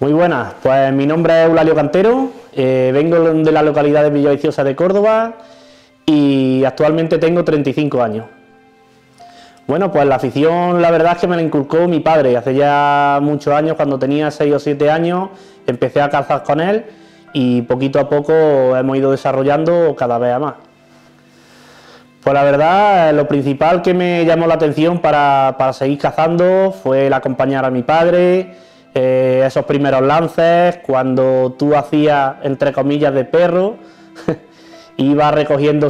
Muy buenas, pues mi nombre es Eulalio Cantero, vengo de la localidad de Villaviciosa de Córdoba y actualmente tengo 35 años. Bueno, pues la afición la verdad es que me la inculcó mi padre, hace ya muchos años, cuando tenía 6 o 7 años, empecé a cazar con él y poquito a poco hemos ido desarrollando cada vez más. Pues la verdad, lo principal que me llamó la atención para seguir cazando fue el acompañar a mi padre, esos primeros lances, cuando tú hacías, entre comillas, de perro, iba recogiendo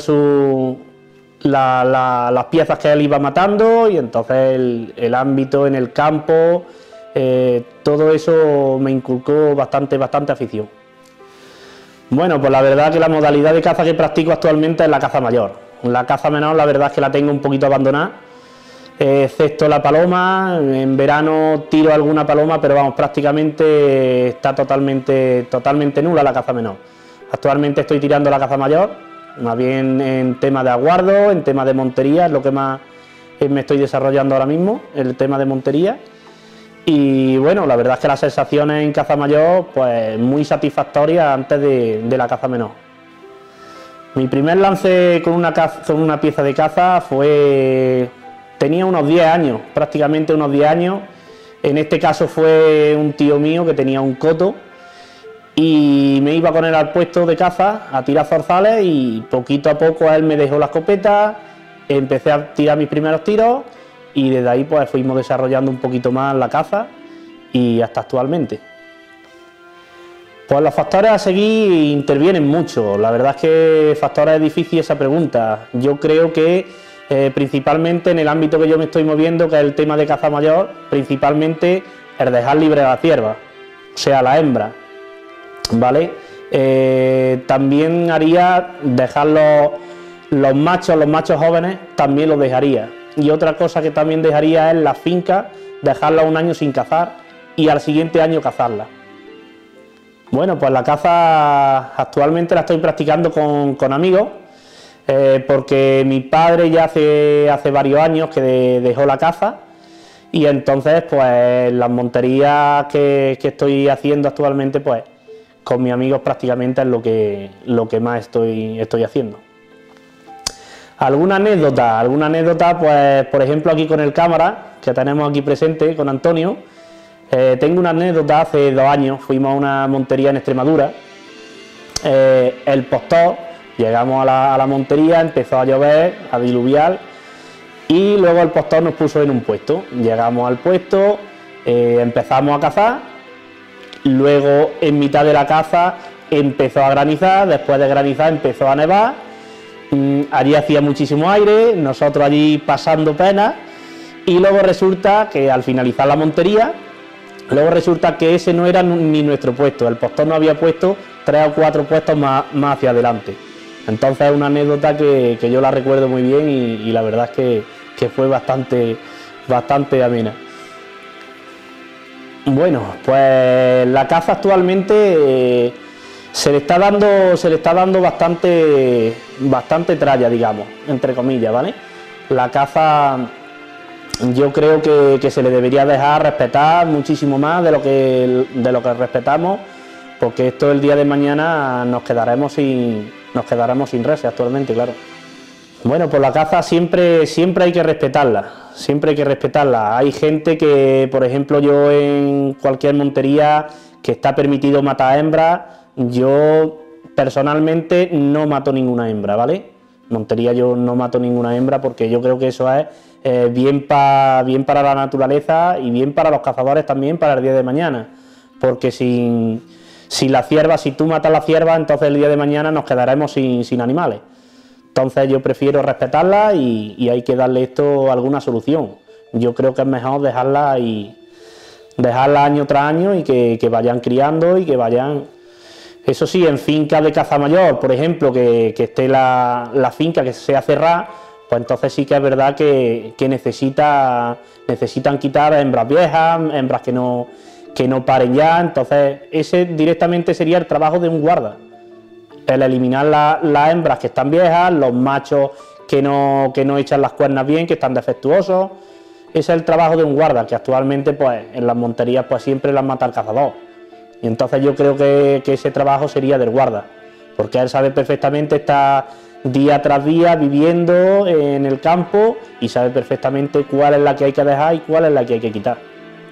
las piezas que él iba matando y entonces el ámbito en el campo, todo eso me inculcó bastante afición. Bueno, pues la verdad que la modalidad de caza que practico actualmente es la caza mayor. La caza menor la verdad es que la tengo un poquito abandonada, excepto la paloma. En verano tiro alguna paloma, pero vamos, prácticamente está totalmente nula la caza menor. Actualmente estoy tirando la caza mayor, más bien en tema de aguardo, en tema de montería, es lo que más me estoy desarrollando ahora mismo, el tema de montería. Y bueno, la verdad es que las sensaciones en caza mayor, pues muy satisfactorias antes de la caza menor. Mi primer lance con una pieza de caza tenía unos 10 años, prácticamente unos 10 años. En este caso fue un tío mío que tenía un coto y me iba con él al puesto de caza a tirar zorzales y poquito a poco él me dejó la escopeta, empecé a tirar mis primeros tiros y desde ahí pues fuimos desarrollando un poquito más la caza y hasta actualmente. Pues los factores a seguir intervienen mucho, la verdad es que factores es difícil esa pregunta. Yo creo que principalmente en el ámbito que yo me estoy moviendo, que es el tema de caza mayor, principalmente el dejar libre a la cierva, o sea la hembra, ¿vale? También haría dejar los machos jóvenes, también los dejaría. Y otra cosa que también dejaría es la finca, dejarla un año sin cazar y al siguiente año cazarla. Bueno, pues la caza actualmente la estoy practicando con amigos, porque mi padre ya hace varios años que dejó la caza y entonces pues las monterías que estoy haciendo actualmente pues con mis amigos prácticamente es lo que más estoy haciendo. ¿Alguna anécdota? Pues por ejemplo aquí con el cámara que tenemos aquí presente, con Antonio. Tengo una anécdota, hace 2 años fuimos a una montería en Extremadura, el postor, llegamos a la montería, empezó a llover, a diluviar y luego el postor nos puso en un puesto. Llegamos al puesto, empezamos a cazar, luego en mitad de la caza empezó a granizar, después de granizar empezó a nevar, allí hacía muchísimo aire, nosotros allí pasando pena y luego resulta que al finalizar la montería, resulta que ese no era ni nuestro puesto, el postor nos había puesto 3 o 4 puestos más hacia adelante. Entonces es una anécdota que yo la recuerdo muy bien y la verdad es que fue bastante amena. Bueno, pues la caza actualmente se le está dando bastante tralla, digamos, entre comillas, ¿vale? La caza yo creo que se le debería dejar respetar muchísimo más de lo que respetamos, porque esto el día de mañana nos quedaremos sin reses actualmente, claro. Bueno, pues la caza siempre hay que respetarla, Hay gente que, por ejemplo, yo en cualquier montería que está permitido matar hembras, yo personalmente no mato ninguna hembra, ¿vale? Montería yo no mato ninguna hembra porque yo creo que eso es bien para la naturaleza y bien para los cazadores también para el día de mañana, porque si tú matas la cierva, entonces el día de mañana nos quedaremos sin animales. Entonces yo prefiero respetarla y hay que darle esto alguna solución. Yo creo que es mejor dejarla año tras año y que vayan criando y que vayan. Eso sí, en fincas de caza mayor, por ejemplo, que esté la finca que sea cerrada, pues entonces sí que es verdad que necesitan quitar hembras viejas, hembras que no paren ya. Entonces ese directamente sería el trabajo de un guarda, el eliminar las hembras que están viejas, los machos que no echan las cuernas bien, que están defectuosos. Ese es el trabajo de un guarda, que actualmente pues en las monterías pues siempre las mata el cazador. Y entonces yo creo que ese trabajo sería del guarda, porque él sabe perfectamente estar día tras día viviendo en el campo y sabe perfectamente cuál es la que hay que dejar y cuál es la que hay que quitar.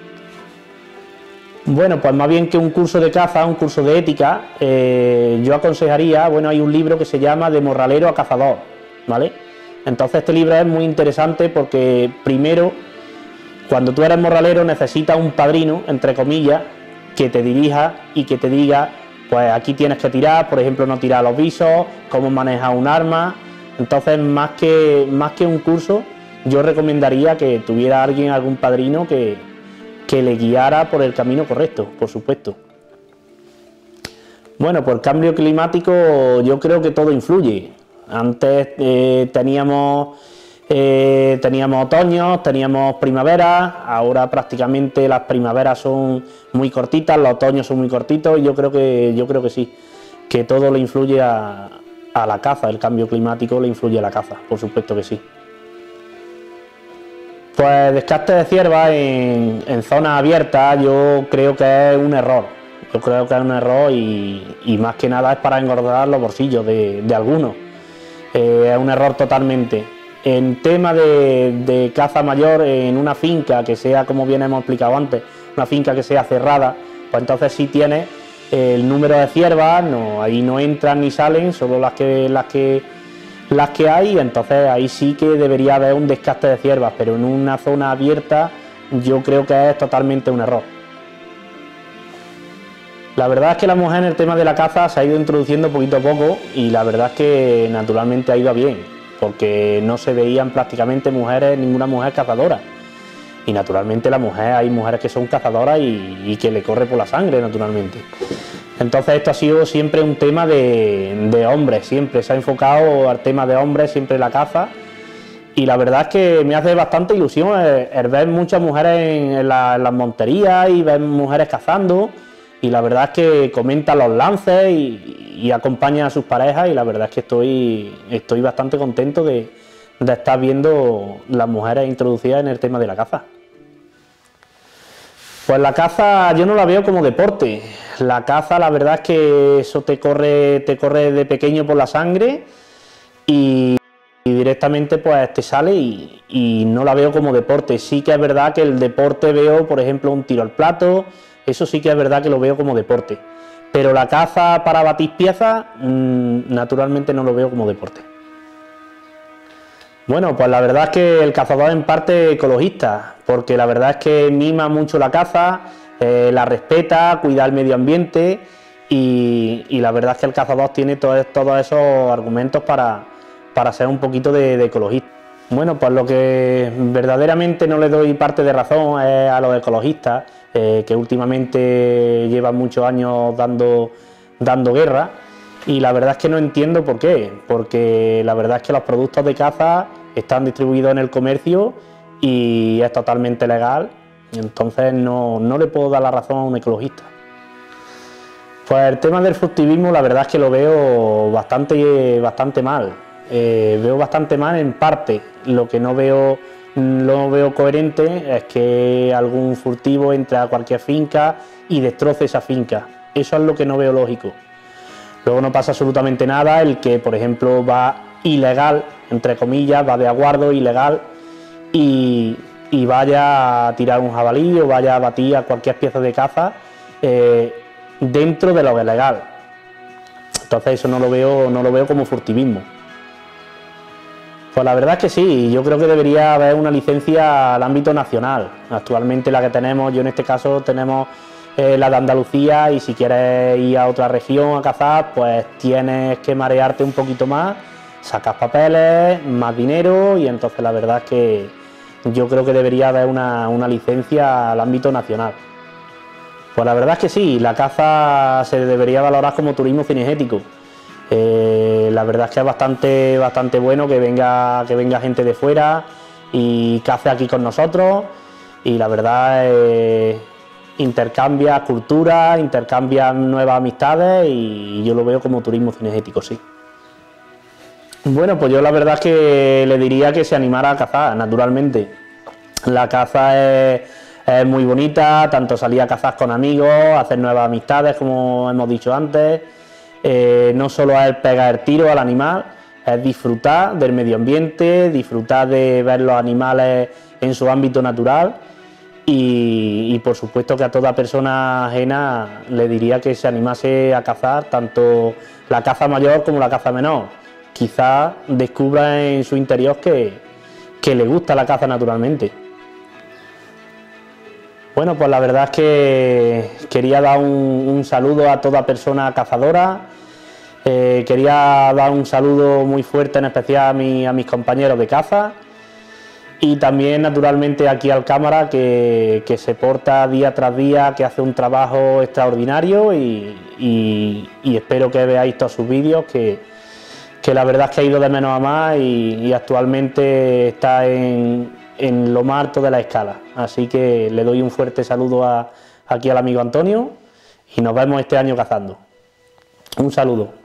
Bueno, pues más bien que un curso de caza, un curso de ética, yo aconsejaría, bueno, hay un libro que se llama De morralero a cazador, ¿vale? Entonces este libro es muy interesante porque primero, cuando tú eres morralero necesitas un padrino, entre comillas, que te dirija y que te diga, pues aquí tienes que tirar, por ejemplo, no tirar los visos, cómo manejar un arma. Entonces, más que un curso, yo recomendaría que tuviera alguien, algún padrino que le guiara por el camino correcto, por supuesto. Bueno, por el cambio climático yo creo que todo influye. Antes teníamos otoños, teníamos primaveras, ahora prácticamente las primaveras son muy cortitas, los otoños son muy cortitos y yo creo que sí, que todo le influye a la caza, el cambio climático le influye a la caza, por supuesto que sí. Pues descarte de ciervas en zonas abiertas yo creo que es un error. Yo creo que es un error y más que nada es para engordar los bolsillos de algunos. Es un error totalmente. En tema de caza mayor en una finca que sea, como bien hemos explicado antes, una finca que sea cerrada, pues entonces sí tiene el número de ciervas, no, ahí no entran ni salen, solo las que hay, entonces ahí sí que debería haber un descarte de ciervas, pero en una zona abierta yo creo que es totalmente un error. La verdad es que la mujer en el tema de la caza se ha ido introduciendo poquito a poco y la verdad es que naturalmente ha ido bien, porque no se veían prácticamente ninguna mujer cazadora. Y naturalmente hay mujeres que son cazadoras y que le corre por la sangre, naturalmente. Entonces esto ha sido siempre un tema de hombres, siempre se ha enfocado al tema de hombres, siempre la caza. Y la verdad es que me hace bastante ilusión el ver muchas mujeres en las monterías y ver mujeres cazando. Y la verdad es que comentan los lances y acompañan a sus parejas y la verdad es que estoy bastante contento de estar viendo las mujeres introducidas en el tema de la caza. Pues la caza yo no la veo como deporte. La caza la verdad es que eso te corre de pequeño por la sangre y directamente pues te sale y no la veo como deporte. Sí que es verdad que el deporte veo, por ejemplo, un tiro al plato, eso sí que es verdad que lo veo como deporte. Pero la caza para batir piezas, naturalmente no lo veo como deporte. Bueno, pues la verdad es que el cazador en parte ecologista, porque la verdad es que mima mucho la caza, la respeta, cuida el medio ambiente y la verdad es que el cazador tiene todos esos argumentos para ser un poquito de ecologista. Bueno, pues lo que verdaderamente no le doy parte de razón es a los ecologistas, que últimamente llevan muchos años dando guerra y la verdad es que no entiendo por qué, porque la verdad es que los productos de caza están distribuidos en el comercio y es totalmente legal, entonces no le puedo dar la razón a un ecologista. Pues el tema del furtivismo la verdad es que lo veo bastante mal. Veo bastante mal en parte. Lo que no veo coherente es que algún furtivo entre a cualquier finca y destroce esa finca. Eso es lo que no veo lógico. Luego no pasa absolutamente nada el que, por ejemplo, va ilegal, entre comillas, va de aguardo ilegal y vaya a tirar un jabalí o vaya a batir a cualquier pieza de caza dentro de lo ilegal. Entonces eso no lo veo como furtivismo. Pues la verdad es que sí, yo creo que debería haber una licencia al ámbito nacional. Actualmente la que tenemos, yo en este caso tenemos la de Andalucía y si quieres ir a otra región a cazar, pues tienes que marearte un poquito más, sacas papeles, más dinero y entonces la verdad es que yo creo que debería haber una licencia al ámbito nacional. Pues la verdad es que sí, la caza se debería valorar como turismo cinegético. La verdad es que es bastante bueno que venga gente de fuera y cace aquí con nosotros y la verdad intercambia cultura, intercambia nuevas amistades y yo lo veo como turismo cinegético, sí. Bueno, pues yo la verdad es que le diría que se animara a cazar, naturalmente. La caza es es muy bonita, tanto salir a cazar con amigos, hacer nuevas amistades, como hemos dicho antes. No solo es pegar el tiro al animal, es disfrutar del medio ambiente, disfrutar de ver los animales en su ámbito natural y por supuesto que a toda persona ajena le diría que se animase a cazar, tanto la caza mayor como la caza menor. Quizás descubra en su interior que le gusta la caza naturalmente. Bueno, pues la verdad es que quería dar un saludo a toda persona cazadora. Quería dar un saludo muy fuerte, en especial a mis compañeros de caza y también naturalmente aquí al cámara que se porta día tras día, que hace un trabajo extraordinario y espero que veáis todos sus vídeos, que la verdad es que ha ido de menos a más y actualmente está en lo más alto de la escala. Así que le doy un fuerte saludo aquí al amigo Antonio y nos vemos este año cazando. Un saludo.